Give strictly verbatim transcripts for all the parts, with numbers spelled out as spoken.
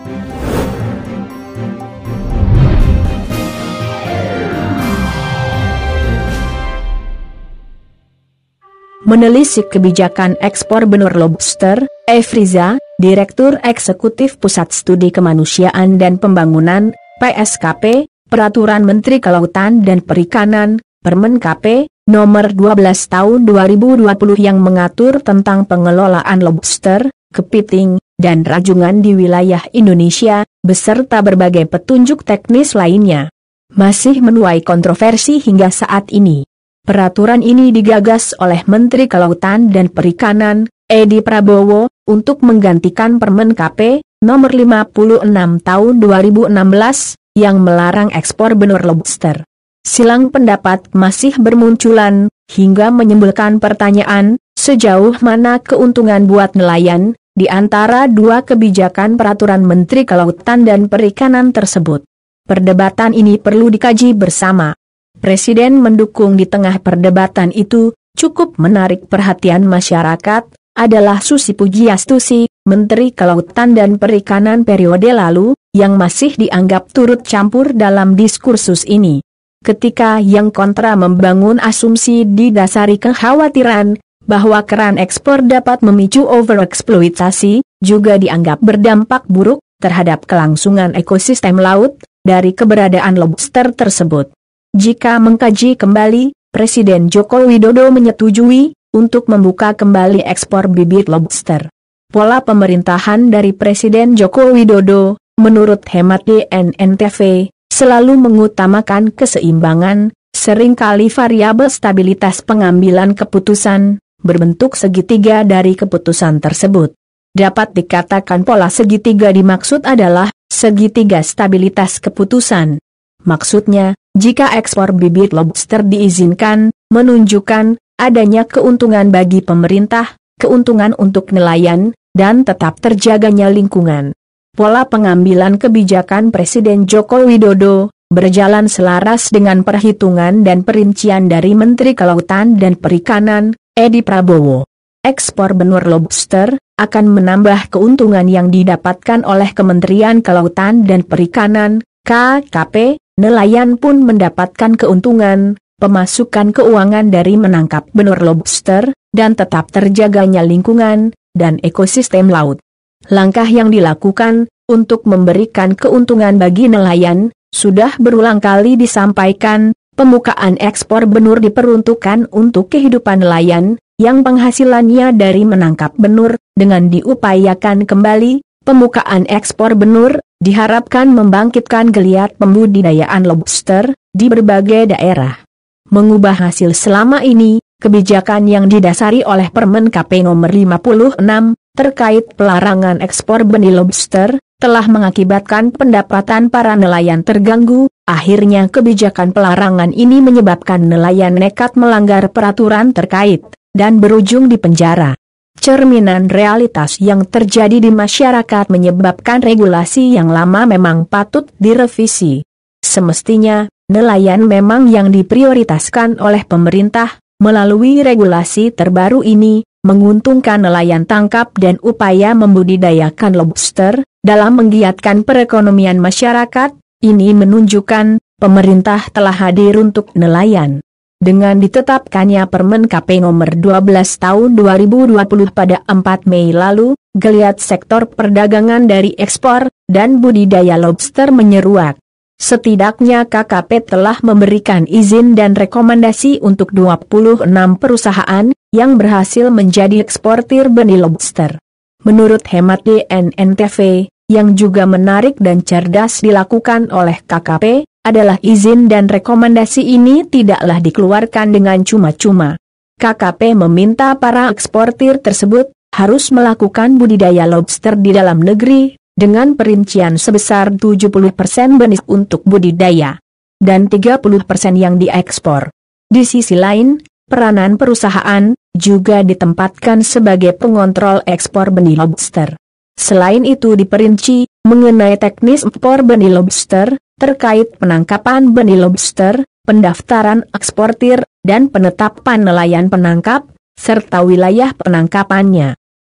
Menelisik kebijakan ekspor benur lobster, Efriza, Direktur Eksekutif Pusat Studi Kemanusiaan dan Pembangunan, P S K P, Peraturan Menteri Kelautan dan Perikanan, Permen K P, nomor dua belas tahun dua ribu dua puluh yang mengatur tentang pengelolaan lobster, kepiting, dan rajungan di wilayah Indonesia, beserta berbagai petunjuk teknis lainnya, masih menuai kontroversi hingga saat ini. Peraturan ini digagas oleh Menteri Kelautan dan Perikanan, Edi Prabowo, untuk menggantikan Permen K P, nomor lima puluh enam tahun dua ribu enam belas, yang melarang ekspor benur lobster. Silang pendapat masih bermunculan, hingga menimbulkan pertanyaan, sejauh mana keuntungan buat nelayan, di antara dua kebijakan Peraturan Menteri Kelautan dan Perikanan tersebut. Perdebatan ini perlu dikaji bersama. Presiden mendukung di tengah perdebatan itu, cukup menarik perhatian masyarakat, adalah Susi Pujiastuti, Menteri Kelautan dan Perikanan periode lalu, yang masih dianggap turut campur dalam diskursus ini. Ketika yang kontra membangun asumsi didasari kekhawatiran, bahwa keran ekspor dapat memicu overeksploitasi, juga dianggap berdampak buruk terhadap kelangsungan ekosistem laut, dari keberadaan lobster tersebut. Jika mengkaji kembali, Presiden Joko Widodo menyetujui untuk membuka kembali ekspor bibit lobster. Pola pemerintahan dari Presiden Joko Widodo, menurut hemat D N N T V, selalu mengutamakan keseimbangan, seringkali variabel stabilitas pengambilan keputusan, berbentuk segitiga dari keputusan tersebut. Dapat dikatakan pola segitiga dimaksud adalah segitiga stabilitas keputusan. Maksudnya, jika ekspor bibit lobster diizinkan, menunjukkan adanya keuntungan bagi pemerintah, keuntungan untuk nelayan, dan tetap terjaganya lingkungan. Pola pengambilan kebijakan Presiden Joko Widodo berjalan selaras dengan perhitungan dan perincian dari Menteri Kelautan dan Perikanan, Edi Prabowo. Ekspor benur lobster akan menambah keuntungan yang didapatkan oleh Kementerian Kelautan dan Perikanan, K K P. Nelayan pun mendapatkan keuntungan, pemasukan keuangan dari menangkap benur lobster, dan tetap terjaganya lingkungan, dan ekosistem laut. Langkah yang dilakukan, untuk memberikan keuntungan bagi nelayan, sudah berulang kali disampaikan, pembukaan ekspor benur diperuntukkan untuk kehidupan nelayan, yang penghasilannya dari menangkap benur, dengan diupayakan kembali, pembukaan ekspor benur, diharapkan membangkitkan geliat pembudidayaan lobster di berbagai daerah. Mengubah hasil selama ini, kebijakan yang didasari oleh Permen K P nomor lima puluh enam terkait pelarangan ekspor benih lobster telah mengakibatkan pendapatan para nelayan terganggu. Akhirnya kebijakan pelarangan ini menyebabkan nelayan nekat melanggar peraturan terkait dan berujung di penjara. Cerminan realitas yang terjadi di masyarakat menyebabkan regulasi yang lama memang patut direvisi. Semestinya, nelayan memang yang diprioritaskan oleh pemerintah, melalui regulasi terbaru ini, menguntungkan nelayan tangkap dan upaya membudidayakan lobster, dalam menggiatkan perekonomian masyarakat, ini menunjukkan, pemerintah telah hadir untuk nelayan. Dengan ditetapkannya Permen K P nomor dua belas tahun dua ribu dua puluh pada empat Mei lalu, geliat sektor perdagangan dari ekspor dan budidaya lobster menyeruak. Setidaknya K K P telah memberikan izin dan rekomendasi untuk dua puluh enam perusahaan yang berhasil menjadi eksportir benih lobster. Menurut hemat D N N T V, yang juga menarik dan cerdas dilakukan oleh K K P, adalah izin dan rekomendasi ini tidaklah dikeluarkan dengan cuma-cuma. K K P meminta para eksportir tersebut harus melakukan budidaya lobster di dalam negeri, dengan perincian sebesar tujuh puluh persen benih untuk budidaya, dan tiga puluh persen yang diekspor. Di sisi lain, peranan perusahaan juga ditempatkan sebagai pengontrol ekspor benih lobster. Selain itu diperinci, mengenai teknis ekspor benih lobster, terkait penangkapan benih lobster, pendaftaran eksportir, dan penetapan nelayan penangkap, serta wilayah penangkapannya.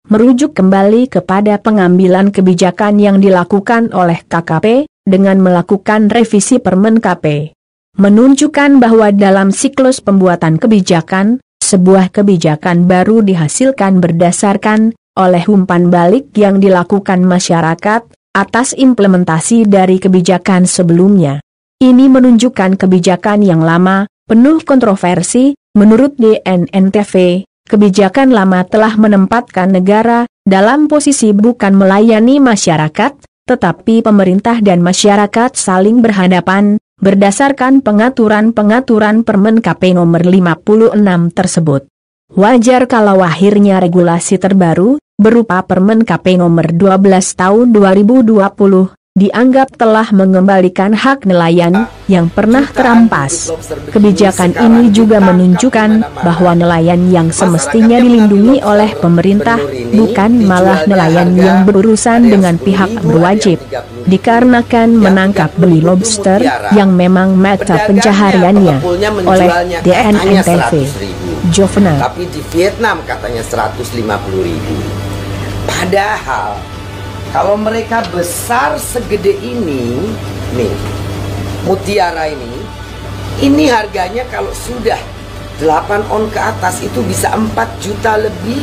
merujuk kembali kepada pengambilan kebijakan yang dilakukan oleh K K P, dengan melakukan revisi Permen K P. Menunjukkan bahwa dalam siklus pembuatan kebijakan, sebuah kebijakan baru dihasilkan berdasarkan oleh umpan balik yang dilakukan masyarakat atas implementasi dari kebijakan sebelumnya. Ini menunjukkan kebijakan yang lama, penuh kontroversi. Menurut D N N T V, kebijakan lama telah menempatkan negara dalam posisi bukan melayani masyarakat, tetapi pemerintah dan masyarakat saling berhadapan, berdasarkan pengaturan-pengaturan Permen K P nomor lima puluh enam tersebut. Wajar kalau akhirnya regulasi terbaru, berupa Permen K P nomor dua belas tahun dua ribu dua puluh, dianggap telah mengembalikan hak nelayan yang pernah terampas. Kebijakan ini juga menunjukkan bahwa nelayan yang semestinya dilindungi oleh pemerintah, bukan malah nelayan yang berurusan dengan pihak berwajib. Dikarenakan menangkap beli lobster yang memang mata pencahariannya oleh D N N T V. Jovenal. Tapi di Vietnam katanya seratus lima puluh ribu. Padahal kalau mereka besar segede ini, nih, mutiara ini, ini harganya kalau sudah delapan on ke atas itu bisa empat juta lebih.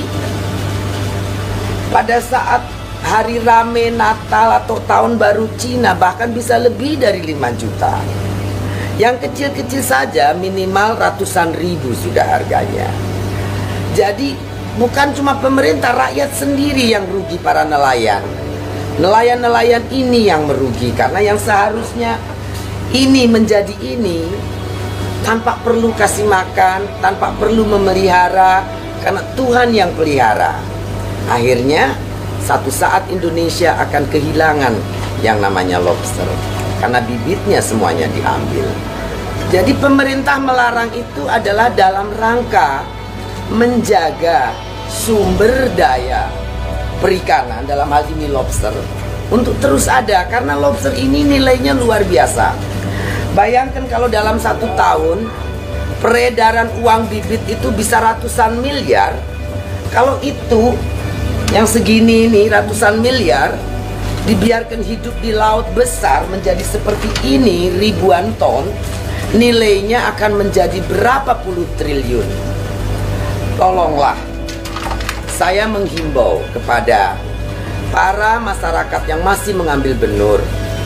Pada saat hari rame Natal atau tahun baru Cina bahkan bisa lebih dari lima juta. Yang kecil-kecil saja minimal ratusan ribu sudah harganya. Jadi bukan cuma pemerintah, rakyat sendiri yang rugi, para nelayan. Nelayan-nelayan ini yang merugi, karena yang seharusnya ini menjadi ini tanpa perlu kasih makan, tanpa perlu memelihara, karena Tuhan yang pelihara. Akhirnya satu saat Indonesia akan kehilangan yang namanya lobster, karena bibitnya semuanya diambil. Jadi pemerintah melarang itu adalah dalam rangka menjaga sumber daya perikanan, dalam hal ini lobster, untuk terus ada, karena lobster ini nilainya luar biasa. Bayangkan kalau dalam satu tahun peredaran uang bibit itu bisa ratusan miliar. Kalau itu yang segini ini ratusan miliar dibiarkan hidup di laut besar menjadi seperti ini ribuan ton, nilainya akan menjadi berapa puluh triliun. Tolonglah, saya menghimbau kepada para masyarakat yang masih mengambil benur,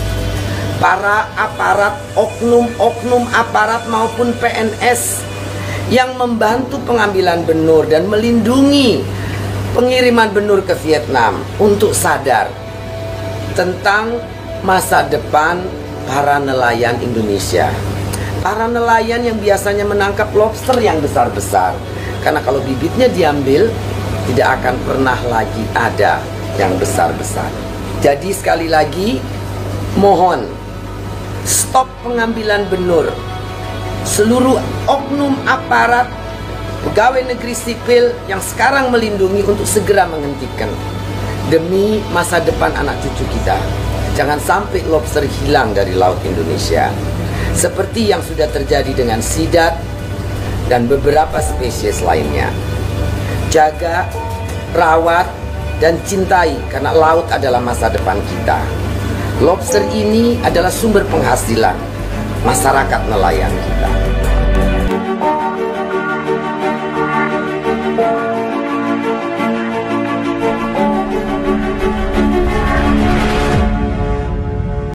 para aparat, oknum-oknum aparat maupun P N S yang membantu pengambilan benur dan melindungi pengiriman benur ke Vietnam, untuk sadar tentang masa depan para nelayan Indonesia. Para nelayan yang biasanya menangkap lobster yang besar-besar, karena kalau bibitnya diambil tidak akan pernah lagi ada yang besar-besar. Jadi sekali lagi mohon stop pengambilan benur. Seluruh oknum aparat, pegawai negeri sipil yang sekarang melindungi untuk segera menghentikan, demi masa depan anak cucu kita. Jangan sampai lobster hilang dari laut Indonesia, seperti yang sudah terjadi dengan sidat dan beberapa spesies lainnya. Jaga, rawat, dan cintai, karena laut adalah masa depan kita. Lobster ini adalah sumber penghasilan masyarakat nelayan kita.